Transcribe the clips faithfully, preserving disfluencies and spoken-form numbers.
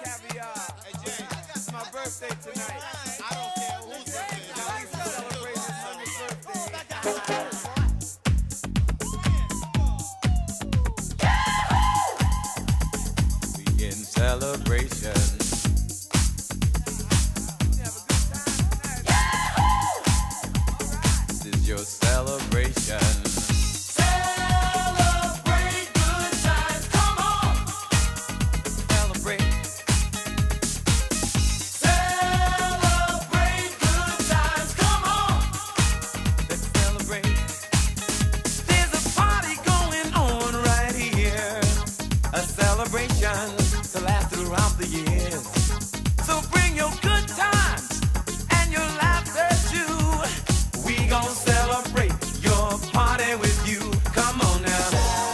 caviar. Hey, Jay, it's my birthday tonight. I don't care who's birthday. Now we celebrate this son's birthday. We in celebration. This is your celebration. To last throughout the years. So bring your good times and your laughter too. We gon' celebrate your party with you. Come on now.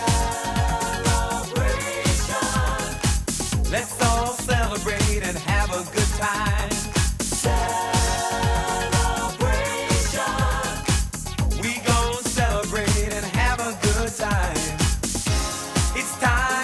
Celebration. Let's all celebrate and have a good time. Celebration. We gon' celebrate and have a good time. It's time.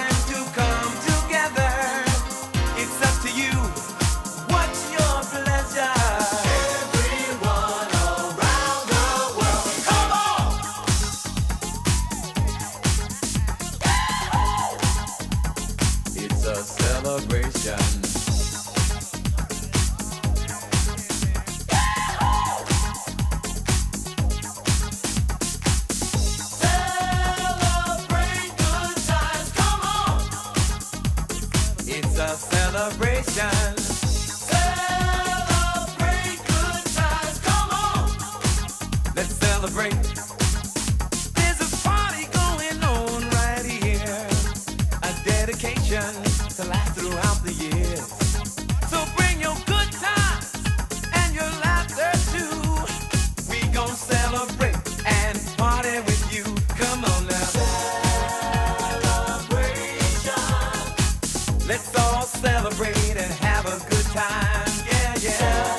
It's a celebration. Celebrate good times, come on. It's a celebration. Celebrate good times, come on. Let's celebrate. There's a party going on right here. A dedication to last throughout the years. So bring your good times and your laughter too. We gon' celebrate and party with you. Come on now. Celebration. Let's all celebrate and have a good time. Yeah, yeah.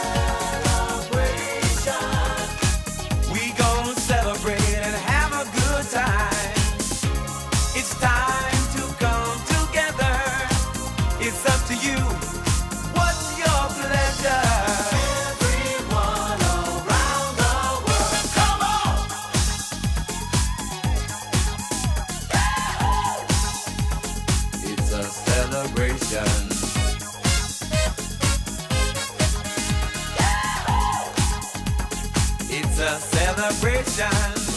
Celebration. We gon' celebrate and have a good time. It's time to come together. It's up to you. What's your pleasure? Everyone around the world, come on! It's a celebration. It's a celebration.